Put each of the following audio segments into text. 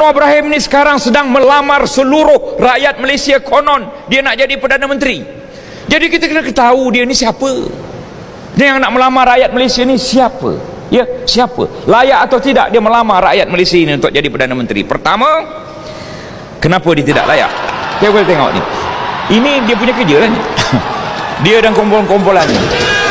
Anwar Ibrahim ni sekarang sedang melamar seluruh rakyat Malaysia, konon dia nak jadi Perdana Menteri. Jadi kita kena tahu dia ni siapa. Dia yang nak melamar rakyat Malaysia ni siapa? Ya, siapa? Layak atau tidak dia melamar rakyat Malaysia ini untuk jadi Perdana Menteri? Pertama, kenapa dia tidak layak? Kita boleh tengok ni. Ini dia punya kerja lah ni. Dia dan kumpulan-kumpulan ni.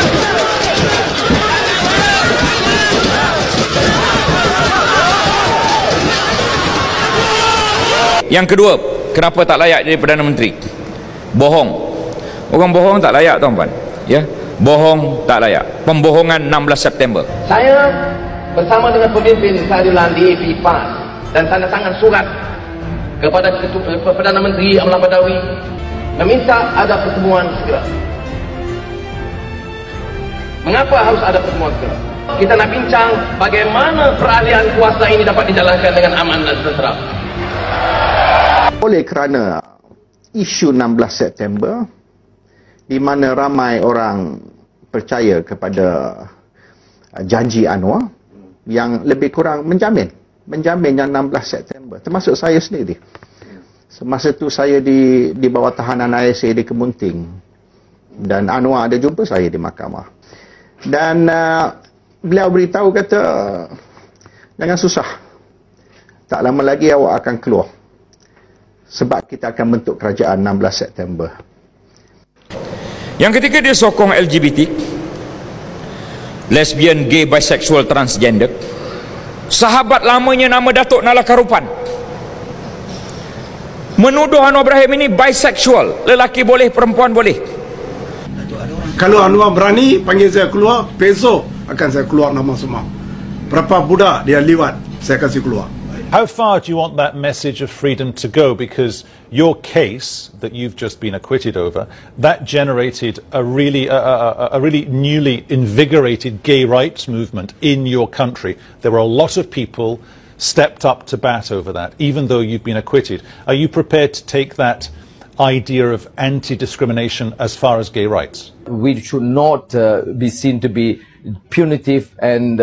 Yang kedua, kenapa tak layak jadi Perdana Menteri? Bohong. Orang bohong tak layak, tuan-tuan. Ya, bohong tak layak. Pembohongan 16 September. Saya bersama dengan pemimpin keadilan DAP PAS dan tanda tangan surat kepada Perdana Menteri Amlan Badawi meminta ada pertemuan segera. Mengapa harus ada pertemuan segera? Kita nak bincang bagaimana peralihan kuasa ini dapat dijalankan dengan aman dan tentera. Oleh kerana isu 16 September di mana ramai orang percaya kepada janji Anwar yang lebih kurang menjamin yang 16 September, termasuk saya sendiri. Semasa tu saya di bawah tahanan ISA di Kemunting dan Anwar ada jumpa saya di mahkamah. Dan beliau beritahu kata, jangan susah, tak lama lagi awak akan keluar sebab kita akan bentuk kerajaan 16 September. Yang ketiga, dia sokong LGBT, lesbian, gay, bisexual, transgender. Sahabat lamanya nama Datuk Nala Karupan menuduh Anwar Ibrahim ini bisexual, lelaki boleh, perempuan boleh. Kalau Anwar berani panggil saya keluar, besok akan saya keluar nama semua. Berapa budak dia liwat, saya kasih keluar. How far do you want that message of freedom to go? Because your case that you've just been acquitted over, that generated a really newly invigorated gay rights movement in your country. There were a lot of people stepped up to bat over that, even though you've been acquitted. Are you prepared to take that idea of anti-discrimination as far as gay rights? We should not be seen to be punitive and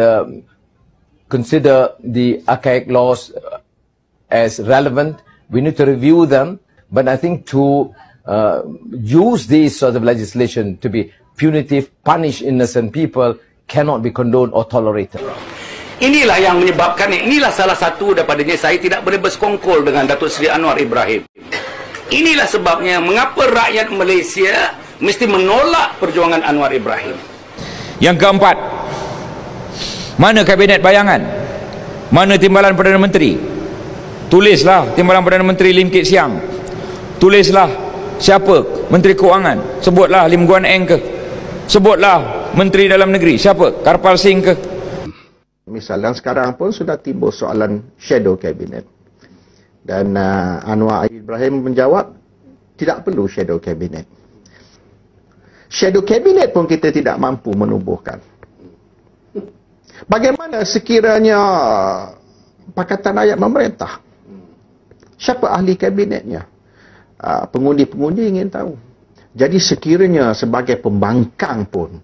consider the archaic laws as relevant. We need to review them, but I think to use these sort of legislation to be punitive, punish innocent people, cannot be condoned or tolerated. Inilah yang menyebabkan, inilah salah satu daripadanya saya tidak boleh bersekongkol dengan Datuk Seri Anwar Ibrahim. Inilah sebabnya mengapa rakyat Malaysia mesti menolak perjuangan Anwar Ibrahim. Yang keempat, mana kabinet bayangan? Mana timbalan Perdana Menteri? Tulislah timbalan Perdana Menteri Lim Kit Siang. Tulislah siapa Menteri Keuangan. Sebutlah Lim Guan Eng ke. Sebutlah Menteri Dalam Negeri. Siapa? Karpal Singh ke. Misalnya sekarang pun sudah timbul soalan shadow cabinet. Dan Anwar Ibrahim menjawab, tidak perlu shadow cabinet. Shadow cabinet pun kita tidak mampu menubuhkan. Bagaimana sekiranya Pakatan Rakyat memerintah? Siapa ahli kabinetnya? Pengundi-pengundi ingin tahu. Jadi sekiranya sebagai pembangkang pun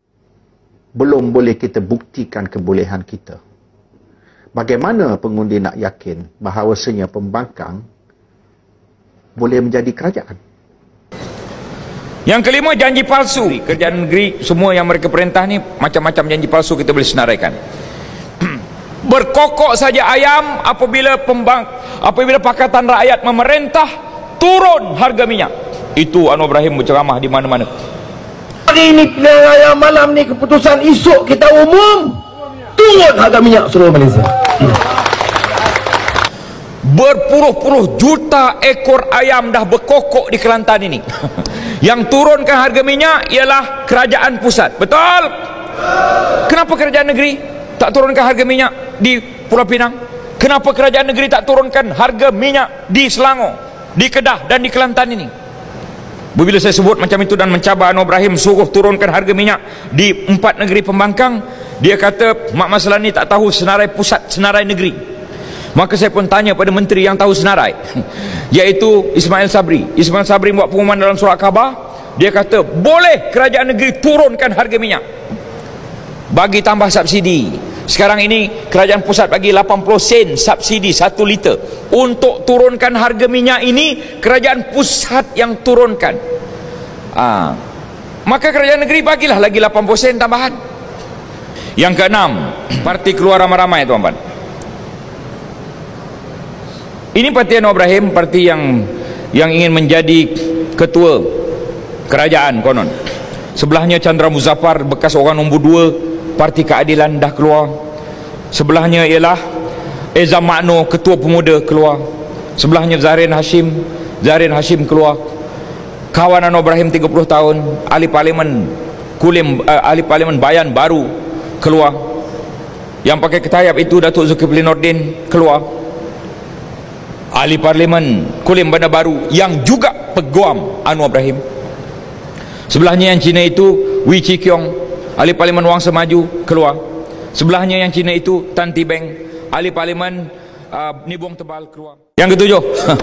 belum boleh kita buktikan kebolehan kita, bagaimana pengundi nak yakin bahawasanya pembangkang boleh menjadi kerajaan? Yang kelima, janji palsu. Kerajaan negeri semua yang mereka perintah ni macam-macam janji palsu kita boleh senaraikan. Berkokok saja ayam apabila Pakatan Rakyat memerintah turun harga minyak. Itu Anwar Ibrahim berceramah di mana-mana. Hari ini pilihan raya malam ni keputusan, esok kita umum turun harga minyak seluruh Malaysia. Berpuluh-puluh juta ekor ayam dah berkokok di Kelantan ini. Yang turunkan harga minyak ialah kerajaan pusat. Betul? Kenapa kerajaan negeri tak turunkan harga minyak di Pulau Pinang? Kenapa kerajaan negeri tak turunkan harga minyak di Selangor, di Kedah dan di Kelantan ini? Bila saya sebut macam itu dan mencabar Anwar Ibrahim suruh turunkan harga minyak di 4 negeri pembangkang, dia kata Mak Maslani tak tahu senarai pusat, senarai negeri. Maka saya pun tanya pada menteri yang tahu senarai, iaitu Ismail Sabri. Ismail Sabri buat pengumuman dalam surat khabar. Dia kata boleh kerajaan negeri turunkan harga minyak, bagi tambah subsidi, Sekarang ini kerajaan pusat bagi 80 sen subsidi 1 liter untuk turunkan harga minyak ini. Kerajaan pusat yang turunkan. Maka kerajaan negeri bagilah lagi 80 sen tambahan. Yang keenam, parti keluar ramai-ramai, tuan-tuan. Ini parti Anwar Ibrahim, parti yang ingin menjadi ketua kerajaan konon. Sebelahnya Chandra Muzaffar, bekas orang nombor 2 Parti Keadilan, dah keluar. Sebelahnya ialah Eza Makno, Ketua Pemuda, keluar. Sebelahnya Zahrin Hashim keluar. Kawan Anwar Ibrahim 30 tahun, ahli parlimen Bayan baru keluar. Yang pakai ketayap itu Datuk Zulkifli Nordin keluar. Ahli parlimen Kulim Bandar Baru yang juga peguam Anwar Ibrahim. Sebelahnya yang Cina itu Wee Chi Kiong, ahli parlimen Wangsa Maju, keluar. Sebelahnya yang Cina itu Tan Ti Beng, ahli parlimen Nibuang Tebal, keluar. Yang ketujuh,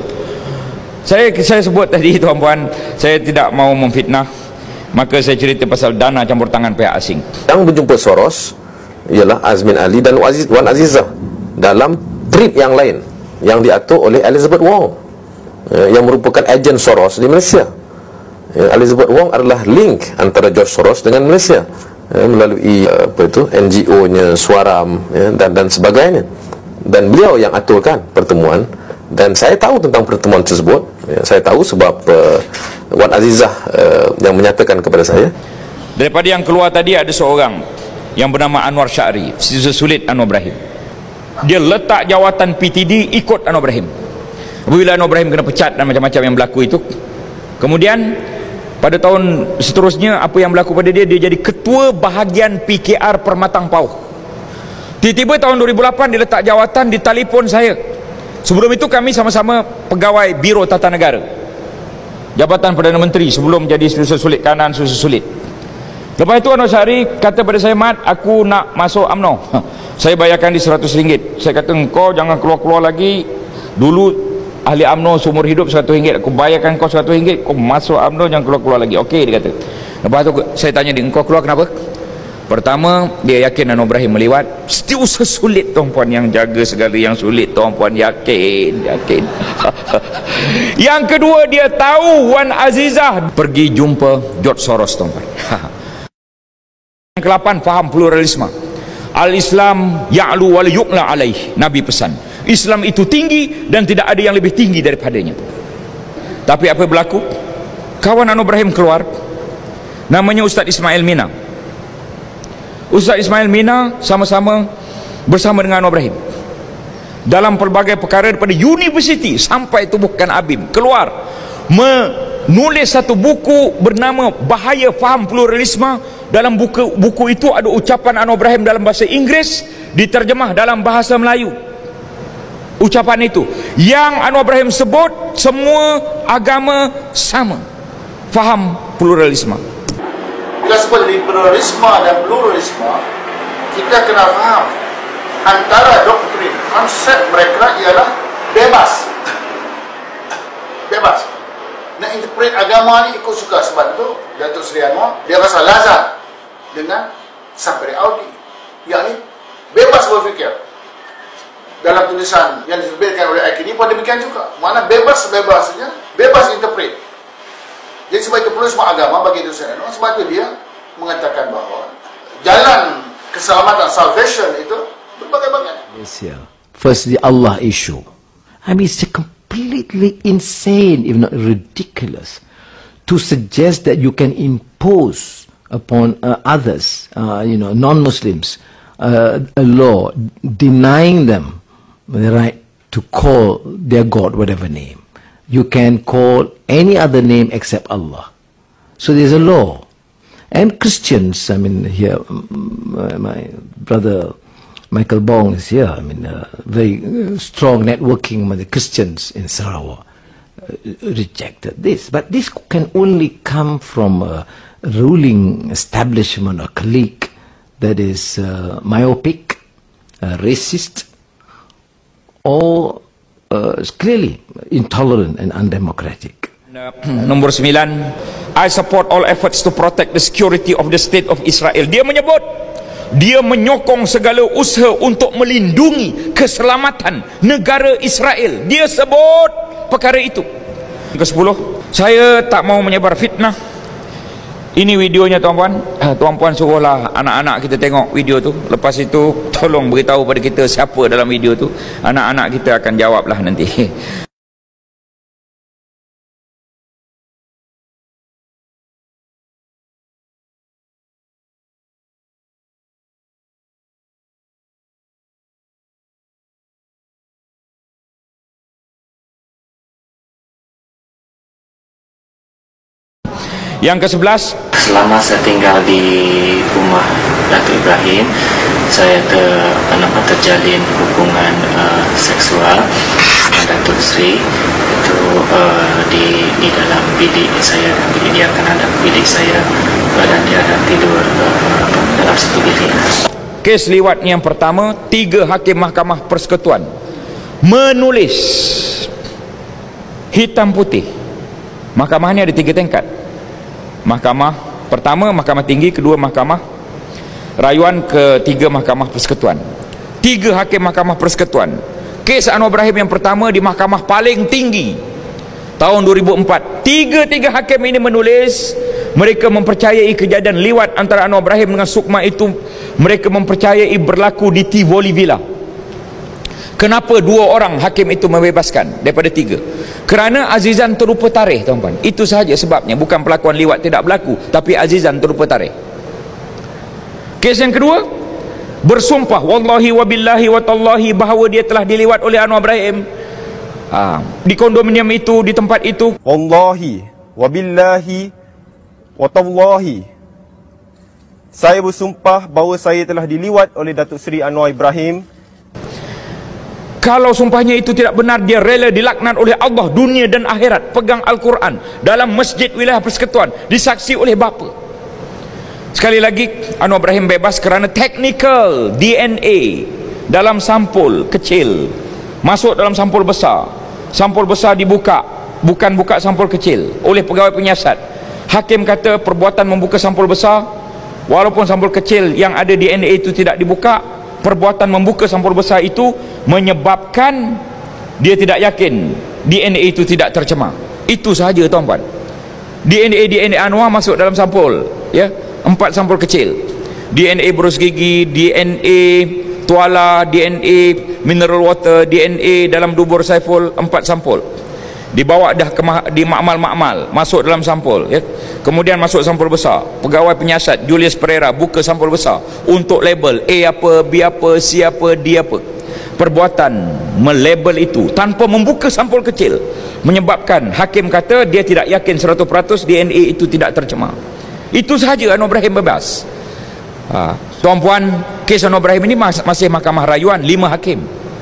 saya sebut tadi, tuan-puan, saya tidak mau memfitnah, maka saya cerita pasal dana campur tangan pihak asing. Yang berjumpa Soros ialah Azmin Ali dan Wan Azizah dalam trip yang lain yang diatur oleh Elizabeth Wong, yang merupakan ejen Soros di Malaysia. Elizabeth Wong adalah link antara George Soros dengan Malaysia, melalui NGO-nya Suaram, dan sebagainya. Dan beliau yang aturkan pertemuan, dan saya tahu tentang pertemuan tersebut. Saya tahu sebab Wan Azizah yang menyatakan kepada saya. Daripada yang keluar tadi ada seorang yang bernama Anwar Syahri, sesulit Anwar Ibrahim. Dia letak jawatan PTD ikut Anwar Ibrahim. Apabila Anwar Ibrahim kena pecat dan macam-macam yang berlaku itu, kemudian pada tahun seterusnya apa yang berlaku pada dia jadi ketua bahagian PKR Permatang Pauh. Tiba-tiba tahun 2008 dia letak jawatan, di telefon saya. Sebelum itu kami sama-sama pegawai Biro Tata Negara, Jabatan Perdana Menteri, sebelum jadi susah sulit kanan, susah sulit. Lepas itu Anwar Syahri kata pada saya, Mat, aku nak masuk UMNO. Saya bayarkan di RM100. Saya kata, engkau jangan keluar-keluar lagi. Dulu ahli UMNO seumur hidup RM100, aku bayarkan kau RM100, kau masuk UMNO, jangan keluar-keluar lagi. Okey, dia kata. Lepas tu saya tanya dia, engkau keluar kenapa? Pertama, dia yakin Anwar Ibrahim melewat. Still sesulit, tuan-puan, yang jaga segala yang sulit, tuan-puan, yakin. Yang kedua, dia tahu Wan Azizah pergi jumpa George Soros, tuan-puan. Yang ke-8, faham pluralisme. Al-Islam ya'lu wa la yu'la alaih. Nabi pesan, Islam itu tinggi dan tidak ada yang lebih tinggi daripadanya. Tapi apa berlaku? Kawan Anwar Ibrahim keluar, namanya Ustaz Ismail Mina. Ustaz Ismail Mina sama-sama bersama dengan Anwar Ibrahim dalam pelbagai perkara, daripada universiti sampai tubuhkan ABIM, keluar menulis satu buku bernama Bahaya Faham Pluralisme. Dalam buku itu ada ucapan Anwar Ibrahim dalam bahasa Inggeris, diterjemah dalam bahasa Melayu. Ucapan itu yang Anwar Ibrahim sebut semua agama sama, faham pluralisme. Bila sebut liberalisme dan pluralisme, kita kena faham antara doktrin, konsep mereka ialah bebas. Bebas. Nak interpret agama ni ikut suka. Sebab tu Datuk Seri Anwar dia rasa lazat dengan Safari Audi, yakni bebas berfikir. Dalam tulisan yang diterbitkan oleh IKNI pun demikian juga. Mana bebas sebebasnya, bebas interpret. Jadi sebab itu pluralisme agama bagi Datuk Seri Anwar, sebab itu dia mengatakan bahawa jalan keselamatan, salvation itu berbagai-bagai. First, the Allah issue. I mean, it's completely insane, if not ridiculous, to suggest that you can impose upon others, non-Muslims, a law denying them the right to call their God whatever name. You can call any other name except Allah. So there's a law. And Christians, I mean, here, my brother Michael Bong is here. I mean, very strong networking with the Christians in Sarawak rejected this. But this can only come from a ruling establishment or clique that is myopic, racist, or clearly intolerant and undemocratic. Nombor 9, I support all efforts to protect the security of the state of Israel. Dia menyebut dia menyokong segala usaha untuk melindungi keselamatan negara Israel. Dia sebut perkara itu. Ke-10, saya tak mau menyebar fitnah. Ini videonya tuan-puan. Tuan-puan suruhlah anak-anak kita tengok video tu. Lepas itu tolong beritahu pada kita siapa dalam video tu. Anak-anak kita akan jawablah nanti. Yang ke-11, selama saya tinggal di rumah Datuk Ibrahim, saya terjalin hubungan seksual dengan Datuk Sri itu di dalam bilik saya. Dia akan ada bilik saya dan dia ada tidur dalam satu bilik. kes liwat yang pertama, 3 hakim Mahkamah Persekutuan menulis hitam putih. Mahkamah ni ada 3 tingkat. Mahkamah pertama, Mahkamah Tinggi, kedua Mahkamah Rayuan, ketiga Mahkamah Persekutuan. 3 hakim Mahkamah Persekutuan. Kes Anwar Ibrahim yang pertama di Mahkamah paling tinggi tahun 2004. 3 hakim ini menulis mereka mempercayai kejadian liwat antara Anwar Ibrahim dengan Sukma itu mereka mempercayai berlaku di Tivoli Villa. Kenapa 2 orang hakim itu membebaskan daripada 3? Kerana Azizan terlupa tarikh, tuan-tuan. Itu sahaja sebabnya. Bukan pelakuan liwat tidak berlaku, tapi Azizan terlupa tarikh. Kes yang kedua, bersumpah wallahi wabillahi watallahi bahawa dia telah diliwat oleh Anwar Ibrahim di kondominium itu, di tempat itu. Wallahi wabillahi watallahi, saya bersumpah bahawa saya telah diliwat oleh Datuk Seri Anwar Ibrahim. Kalau sumpahnya itu tidak benar, dia rela dilaknat oleh Allah dunia dan akhirat. Pegang Al-Quran dalam masjid wilayah persekutuan, disaksi oleh bapa. Sekali lagi, Anwar Ibrahim bebas kerana technical DNA dalam sampul kecil masuk dalam sampul besar. Sampul besar dibuka, bukan buka sampul kecil, oleh pegawai penyiasat. Hakim kata perbuatan membuka sampul besar, walaupun sampul kecil yang ada DNA itu tidak dibuka, perbuatan membuka sampul besar itu menyebabkan dia tidak yakin DNA itu tidak tercemar. Itu sahaja, tuan-tuan. DNA Anwar masuk dalam sampul, ya, 4 sampul kecil. DNA berus gigi, DNA tuala, DNA mineral water, DNA dalam dubur Saiful, 4 sampul. Dibawa dah di makmal masuk dalam sampul, ya. Kemudian masuk sampul besar. Pegawai penyiasat Julius Pereira buka sampul besar untuk label A apa, B apa, C apa, D apa. Perbuatan melabel itu tanpa membuka sampul kecil menyebabkan hakim kata dia tidak yakin 100% DNA itu tidak tercemar. Itu sahaja Anwar Ibrahim bebas. Tuan-puan, kes Anwar Ibrahim ini masih Mahkamah Rayuan, 5 hakim.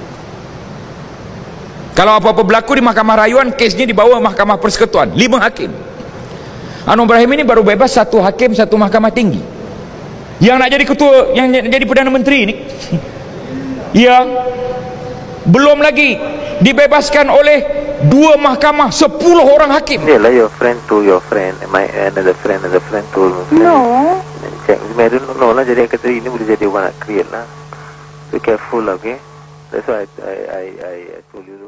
Kalau apa-apa berlaku di Mahkamah Rayuan, kesnya dibawa Mahkamah Persekutuan, 5 hakim. Anwar Ibrahim ini baru bebas 1 hakim, 1 Mahkamah Tinggi. Yang nak jadi ketua, yang jadi Perdana Menteri ni, ya, belum lagi dibebaskan oleh 2 mahkamah, 10 orang hakim. Yalah, your friend to your friend, my another friend to no. Check, I don't know lah. Jadi kata ini boleh jadi one create lah. Be careful, okay? That's why I told you.